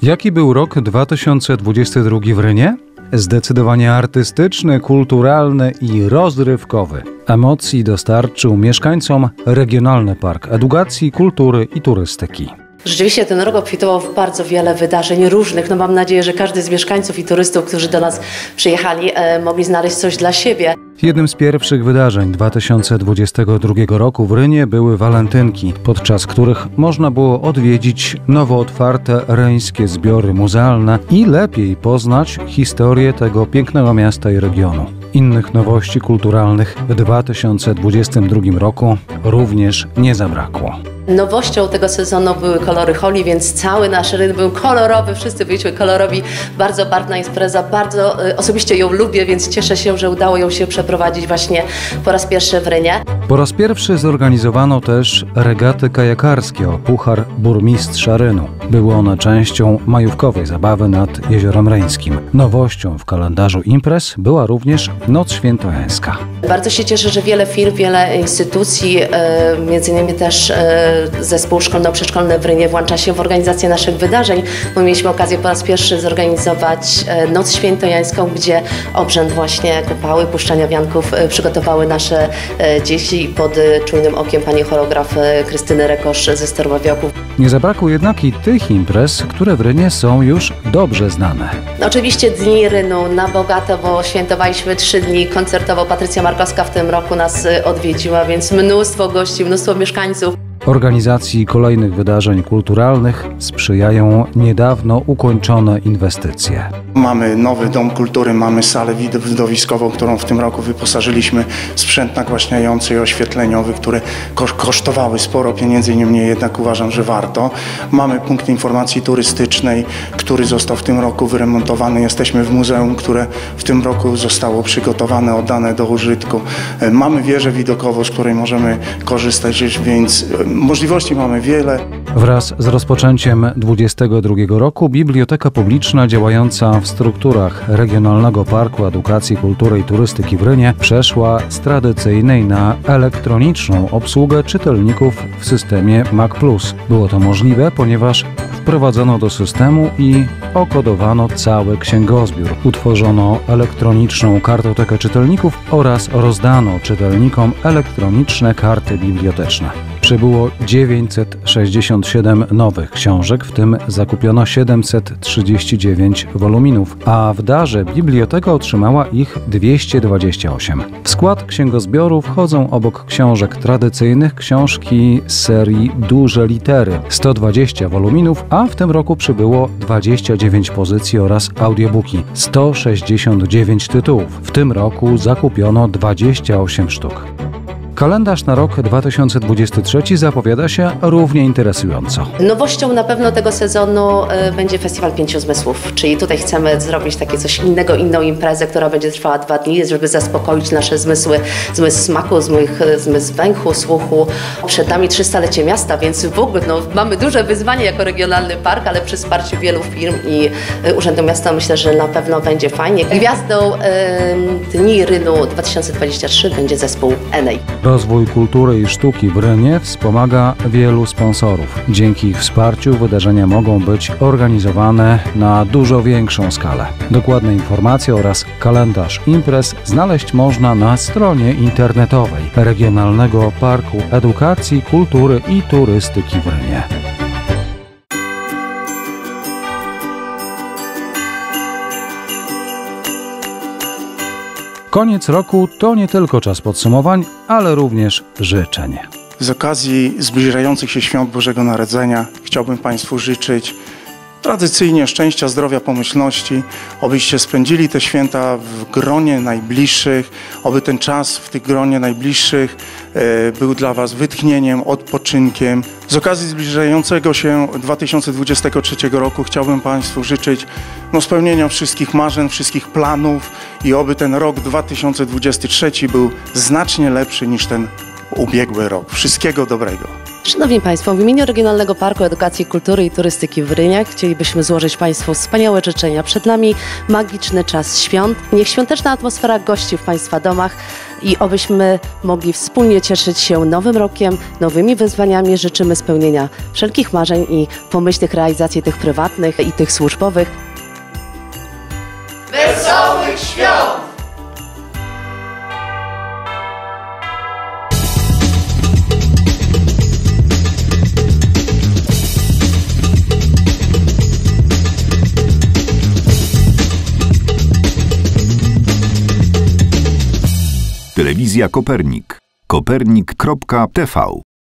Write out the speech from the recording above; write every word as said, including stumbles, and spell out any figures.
Jaki był rok dwa tysiące dwudziesty drugi w Rynie? Zdecydowanie artystyczny, kulturalny i rozrywkowy. Emocji dostarczył mieszkańcom Regionalny Park Edukacji, Kultury i Turystyki. Rzeczywiście ten rok obfitował w bardzo wiele wydarzeń różnych. No mam nadzieję, że każdy z mieszkańców i turystów, którzy do nas przyjechali, e, mogli znaleźć coś dla siebie. Jednym z pierwszych wydarzeń dwa tysiące dwudziestego drugiego roku w Rynie były walentynki, podczas których można było odwiedzić nowo otwarte ryńskie zbiory muzealne i lepiej poznać historię tego pięknego miasta i regionu. Innych nowości kulturalnych w dwa tysiące dwudziestym drugim roku również nie zabrakło. Nowością tego sezonu były kolory holi, więc cały nasz rynek był kolorowy, wszyscy byliśmy kolorowi. Bardzo barwna impreza, bardzo y, osobiście ją lubię, więc cieszę się, że udało ją się przeprowadzić właśnie po raz pierwszy w Rynie. Po raz pierwszy zorganizowano też regaty kajakarskie o Puchar Burmistrza Rynu. Były one częścią majówkowej zabawy nad Jeziorem Ryńskim. Nowością w kalendarzu imprez była również Noc Świętojańska. Bardzo się cieszę, że wiele firm, wiele instytucji, y, między innymi też y, Zespół Szkolno-Przedszkolny w Rynie włącza się w organizację naszych wydarzeń, bo mieliśmy okazję po raz pierwszy zorganizować Noc Świętojańską, gdzie obrzęd właśnie kupały, puszczania wianków przygotowały nasze dzieci pod czujnym okiem pani choreograf Krystyny Rekosz ze Starowawioków. Nie zabrakło jednak i tych imprez, które w Rynie są już dobrze znane. Oczywiście Dni Rynu na bogato, bo świętowaliśmy trzy dni koncertowo. Patrycja Markowska w tym roku nas odwiedziła, więc mnóstwo gości, mnóstwo mieszkańców. Organizacji kolejnych wydarzeń kulturalnych sprzyjają niedawno ukończone inwestycje. Mamy nowy Dom Kultury, mamy salę widowiskową, którą w tym roku wyposażyliśmy w sprzęt nagłaśniający i oświetleniowy, które kosztowały sporo pieniędzy, niemniej jednak uważam, że warto. Mamy punkt informacji turystycznej, który został w tym roku wyremontowany. Jesteśmy w muzeum, które w tym roku zostało przygotowane, oddane do użytku. Mamy wieżę widokową, z której możemy korzystać, więc możliwości mamy wiele. Wraz z rozpoczęciem dwudziestego drugiego roku biblioteka publiczna działająca w strukturach Regionalnego Parku Edukacji, Kultury i Turystyki w Rynie przeszła z tradycyjnej na elektroniczną obsługę czytelników w systemie Mac plus. Było to możliwe, ponieważ wprowadzono do systemu i okodowano cały księgozbiór. Utworzono elektroniczną kartotekę czytelników oraz rozdano czytelnikom elektroniczne karty biblioteczne. Przybyło dziewięćset sześćdziesiąt siedem nowych książek, w tym zakupiono siedemset trzydzieści dziewięć woluminów, a w darze biblioteka otrzymała ich dwieście dwadzieścia osiem. W skład księgozbioru wchodzą obok książek tradycyjnych książki z serii Duże Litery, sto dwadzieścia woluminów, a w tym roku przybyło dwadzieścia dziewięć pozycji oraz audiobooki, sto sześćdziesiąt dziewięć tytułów. W tym roku zakupiono dwadzieścia osiem sztuk. Kalendarz na rok dwa tysiące dwudziesty trzeci zapowiada się równie interesująco. Nowością na pewno tego sezonu y, będzie Festiwal Pięciu Zmysłów, czyli tutaj chcemy zrobić takie coś innego, inną imprezę, która będzie trwała dwa dni, żeby zaspokoić nasze zmysły, zmysł smaku, zmysł, zmysł węchu, słuchu. Przed nami trzydziestolecie miasta, więc w ogóle no, mamy duże wyzwanie jako regionalny park, ale przy wsparciu wielu firm i y, Urzędu Miasta myślę, że na pewno będzie fajnie. Gwiazdą y, Dni Rynu dwa tysiące dwudziesty trzeci będzie zespół Enej. Rozwój kultury i sztuki w Rynie wspomaga wielu sponsorów. Dzięki ich wsparciu wydarzenia mogą być organizowane na dużo większą skalę. Dokładne informacje oraz kalendarz imprez znaleźć można na stronie internetowej Regionalnego Parku Edukacji, Kultury i Turystyki w Rynie. Koniec roku to nie tylko czas podsumowań, ale również życzeń. Z okazji zbliżających się świąt Bożego Narodzenia chciałbym Państwu życzyć tradycyjnie szczęścia, zdrowia, pomyślności, obyście spędzili te święta w gronie najbliższych, oby ten czas w tych gronie najbliższych e, był dla Was wytchnieniem, odpoczynkiem. Z okazji zbliżającego się dwa tysiące dwudziestego trzeciego roku chciałbym Państwu życzyć no, spełnienia wszystkich marzeń, wszystkich planów i oby ten rok dwa tysiące dwudziesty trzeci był znacznie lepszy niż ten ubiegły rok. Wszystkiego dobrego. Szanowni Państwo, w imieniu Regionalnego Parku Edukacji, Kultury i Turystyki w Ryniach chcielibyśmy złożyć Państwu wspaniałe życzenia. Przed nami magiczny czas świąt. Niech świąteczna atmosfera gości w Państwa domach i obyśmy mogli wspólnie cieszyć się nowym rokiem, nowymi wyzwaniami. Życzymy spełnienia wszelkich marzeń i pomyślnych realizacji tych prywatnych i tych służbowych. Wesołych świąt! Telewizja Kopernik. kopernik kropka t v